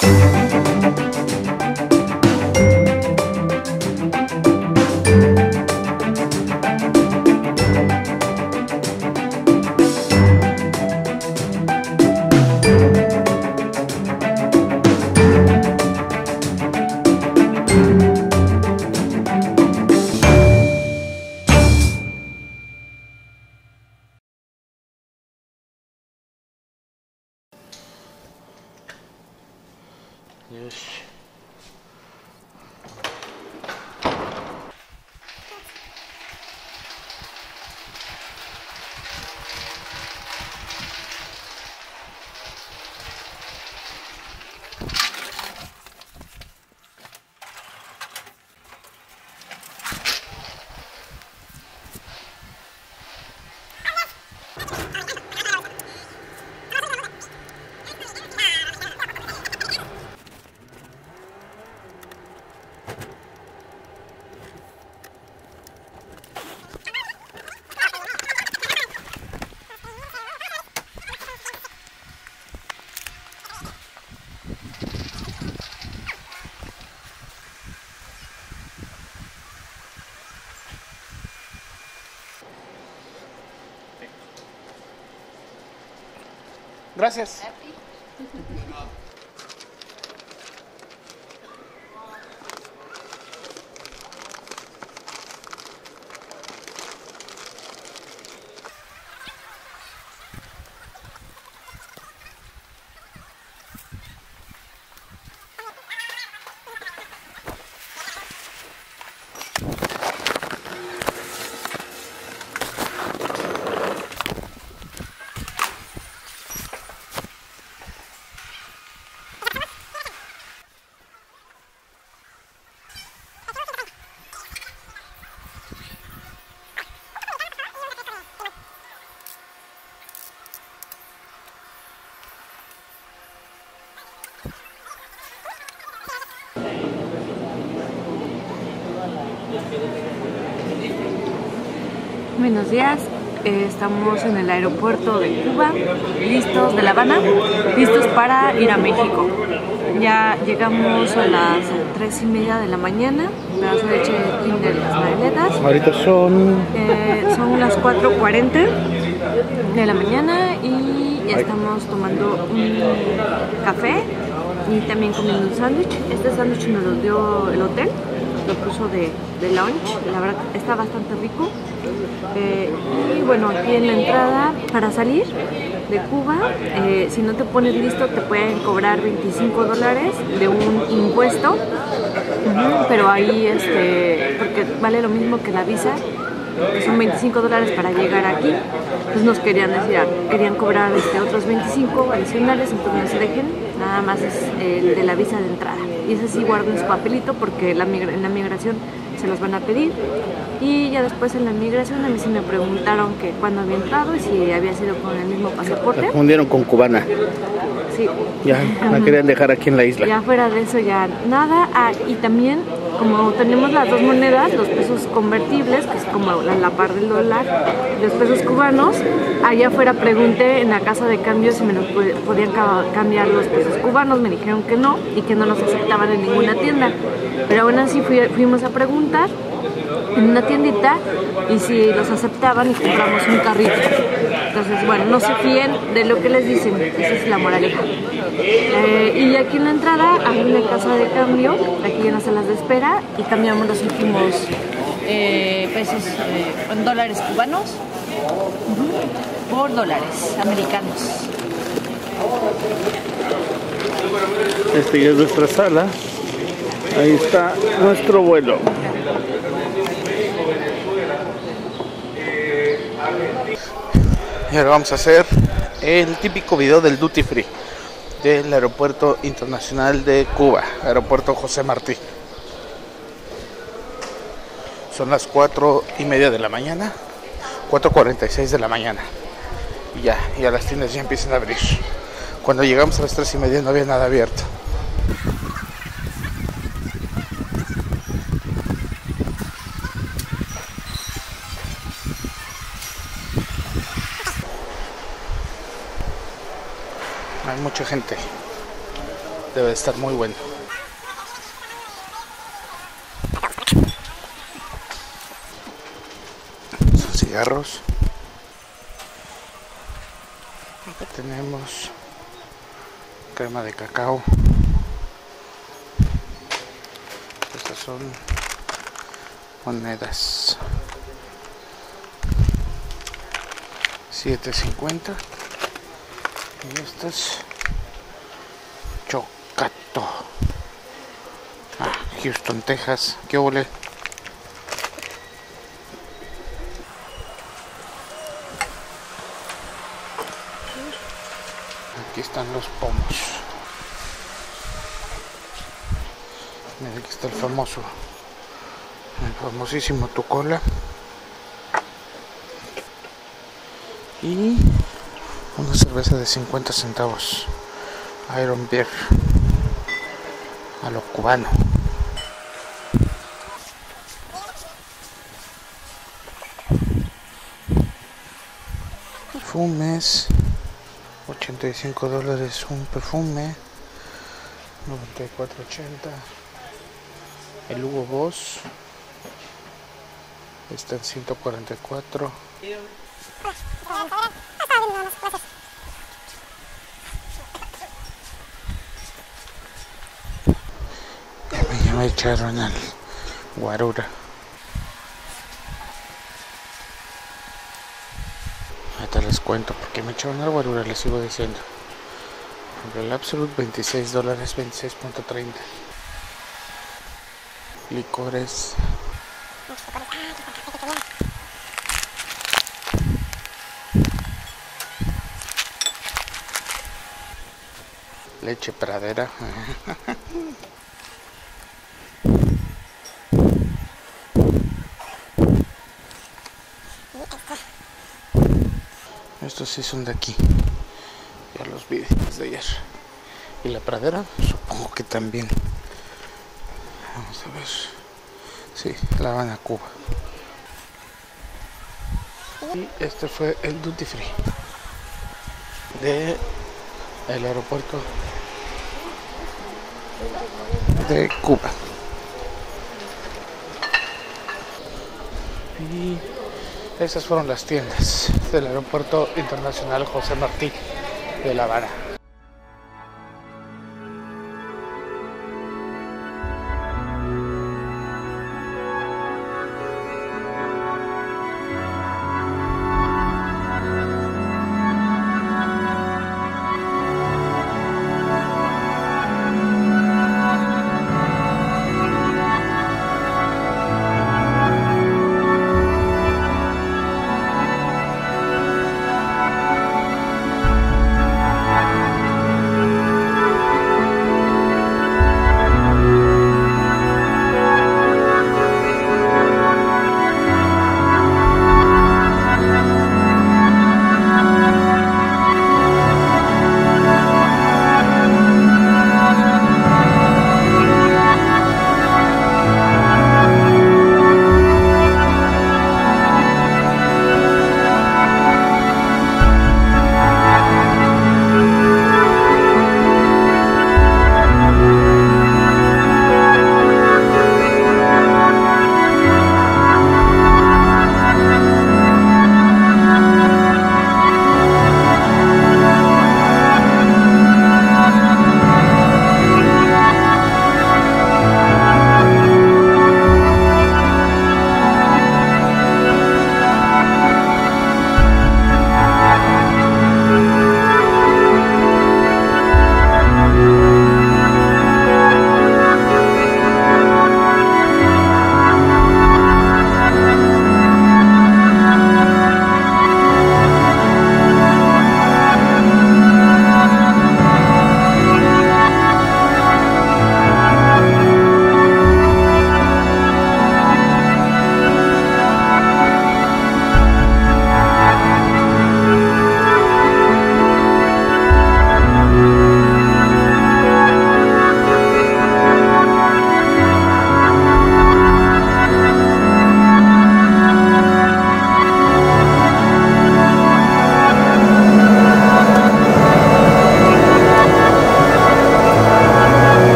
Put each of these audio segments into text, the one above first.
Yes. Gracias. Buenos días, estamos en el aeropuerto de Cuba, listos de La Habana, listos para ir a México. Ya llegamos a las 3:30 de la mañana, pedazo de leche de Kinder y las magdalenas. Ahorita son las 4:40 de la mañana y ya estamos tomando un café y también comiendo un sándwich. Este sándwich nos lo dio el hotel, lo puso de lunch, la verdad está bastante rico. Y bueno, aquí en la entrada para salir de Cuba, si no te pones listo te pueden cobrar $25 de un impuesto, pero ahí porque vale lo mismo que la visa, que son $25 para llegar aquí. Entonces nos querían cobrar otros 25 adicionales, entonces no se dejen, nada más es el de la visa de entrada. Y ese sí guarden su papelito porque en la migración se los van a pedir. Y ya después en la migración a mí sí me preguntaron que cuándo había entrado y si había sido con el mismo pasaporte. me confundieron con cubana. Sí. Ya me querían dejar aquí en la isla. Ya fuera de eso ya nada. Y también como tenemos las dos monedas, los pesos convertibles, que es como la par del dólar, los pesos cubanos, allá afuera pregunté en la casa de cambio si me los podían cambiar los pesos cubanos, me dijeron que no y que no los aceptaban en ninguna tienda. Pero aún así fuimos a preguntar en una tiendita y si los aceptaban y compramos un carrito. Entonces, bueno, no se fíen de lo que les dicen, esa es la moraleja. Y aquí en la entrada hay una casa de cambio, aquí hay unas salas de espera y cambiamos los últimos pesos en dólares cubanos por dólares americanos. Esta ya es nuestra sala. Ahí está nuestro vuelo. Y ahora vamos a hacer el típico video del Duty Free del Aeropuerto Internacional de Cuba, Aeropuerto José Martí. Son las 4:30 de la mañana, 4:46 de la mañana. Y ya las tiendas ya empiezan a abrir. Cuando llegamos a las 3:30 no había nada abierto. Hay mucha gente. Debe de estar muy bueno. Son cigarros. Acá tenemos crema de cacao. Estas son monedas. 7.50. Y estas Chocato. Houston, Texas. ¿Qué ole? Aquí están los pomos. Mira, aquí está el famosísimo Tucola. Y una cerveza de 50 centavos. Iron Beer. A lo cubano. Perfumes. $85 un perfume. 94.80. El Hugo Boss está en 144. Ya me echaron al guarura. Ahorita les cuento porque me echaron al guarura, les sigo diciendo. El Absolute $26, 26.30. Licores. Leche Pradera. Estos sí son de aquí. Ya los vi desde ayer. Y la Pradera, supongo que también. Vamos a ver. Sí, La Habana, Cuba. Y este fue el Duty Free de el aeropuerto de Cuba. Y esas fueron las tiendas del Aeropuerto Internacional José Martí de La Habana.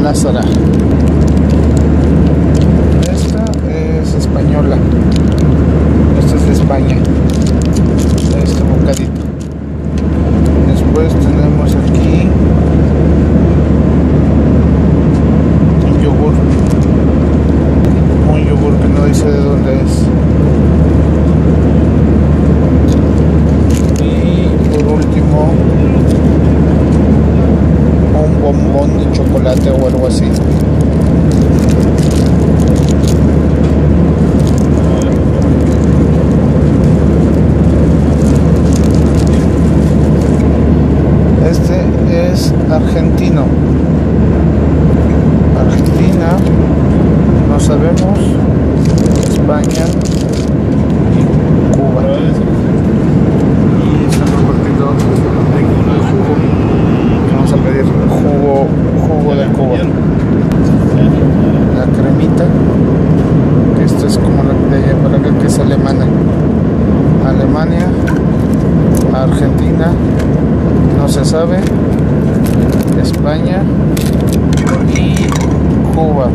Lázara. Esta es española. Esta es de España. Este bocadito. Después tenemos aquí un yogur. Un yogur que no dice de dónde es. Y por último, un bombón de chocolate o algo así. Este es argentino. Argentina, no sabemos. España y Cuba. Y estamos partiendo de jugo. Vamos a pedir jugo de Cuba. La cremita, que esto es como la de allá para acá, que es alemana. Alemania, Argentina, no se sabe, España y Cuba.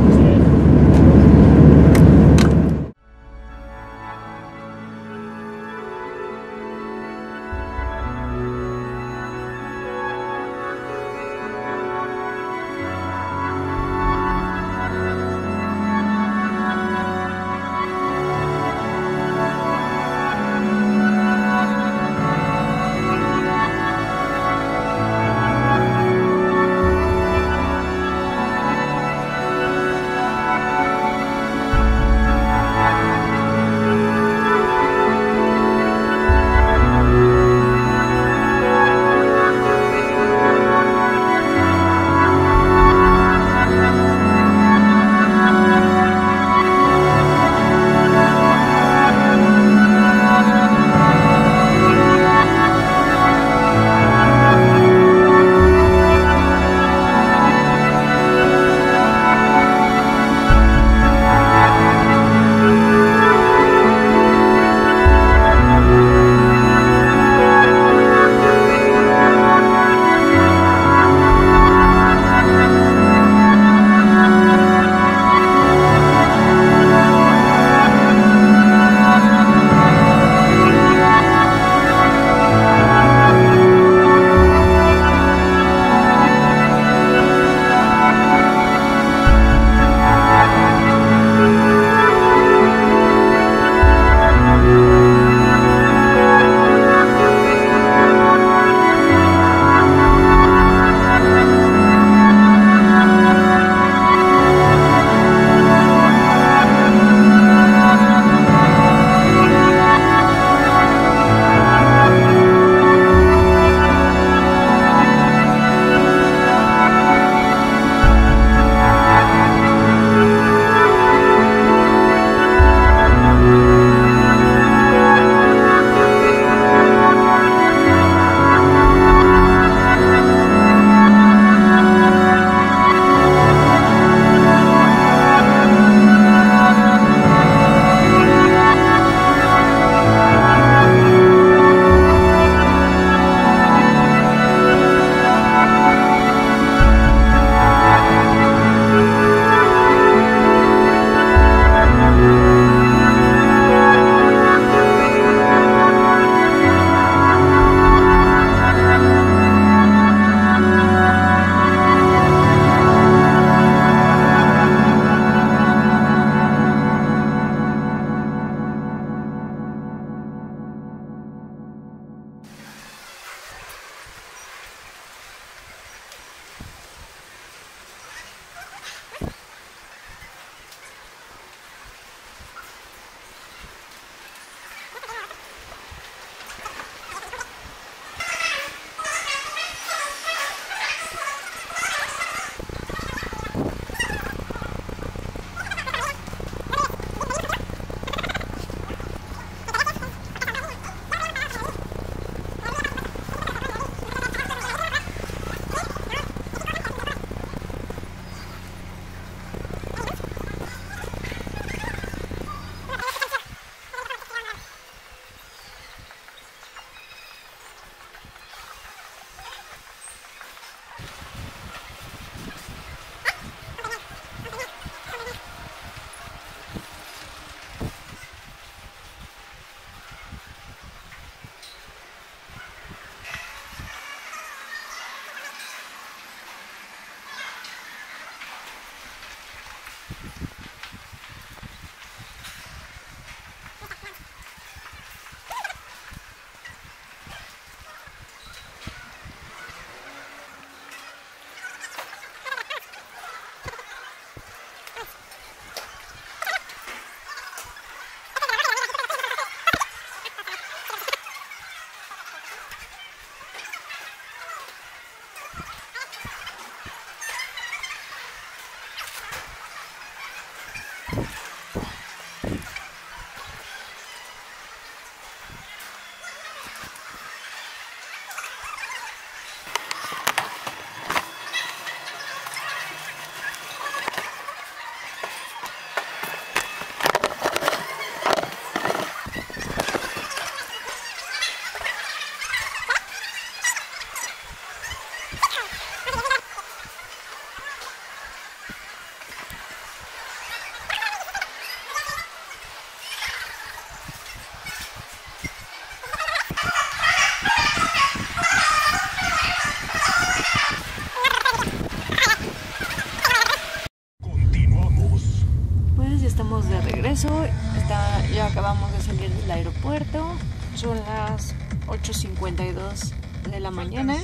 Estamos de regreso, ya acabamos de salir del aeropuerto, son las 8:52 de la mañana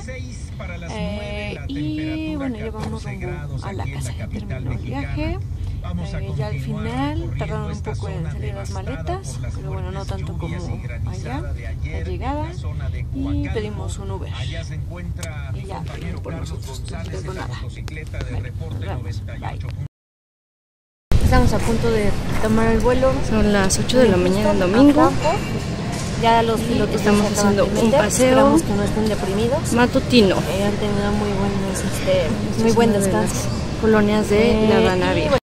y bueno, ya vamos rumbo a la casa, ya terminó el viaje, ya al final tardaron un poco en salir las maletas, pero bueno, no tanto como allá, la llegada, y pedimos un Uber y ya vienen por nosotros, entonces pues nada, bye. Estamos a punto de tomar el vuelo. Son las 8 de la mañana el domingo. Ya los pilotos estamos haciendo un paseo. Esperamos que no estén deprimidos. Matutino. Han tenido muy buen descanso. Colonias de La Habana Vieja.